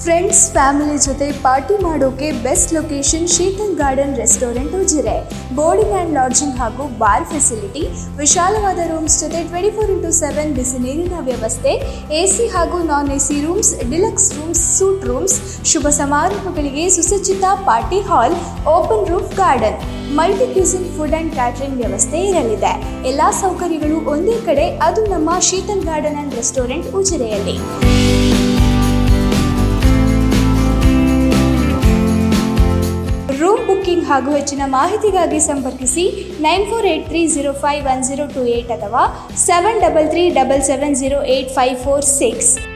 Friends family ಜೊತೆ party ಮಾಡೋಕೆ best location Sheetal garden restaurant Ujire. Boarding and lodging ಹಾಗೂ bar facility, ವಿಶಾಲವಾದ ರೂಮ್ಸ್ ಜೊತೆ 24x7 ಬಿಸಿ ನೀರಿನ ವ್ಯವಸ್ಥೆ, ಎಸಿ ಹಾಗೂ non AC rooms, deluxe rooms, suite rooms, ಶುಭ ಸಮಾರಂಭಗಳಿಗೆ ಸುಸಜ್ಜಿತ party hall, open roof garden, multi cuisine food and catering ವ್ಯವಸ್ಥೆ ಇರಲಿದೆ. ಎಲ್ಲ ಸೌಕರ್ಯಗಳು ಒಂದೇ ಕಡೆ, ಅದು ನಮ್ಮ ಶೀತಲ್ ಗಾರ್ಡನ್ ಆ್ಯಂಡ್ ರೆಸ್ಟೋರೆಂಟ್ ಉಜಿರೆಯಲ್ಲಿ. ರೂಮ್ ಬುಕ್ಕಿಂಗ್ ಹಾಗೂ ಹೆಚ್ಚಿನ ಮಾಹಿತಿಗಾಗಿ ಸಂಪರ್ಕಿಸಿ 9483051028 ಅಥವಾ 7337708546.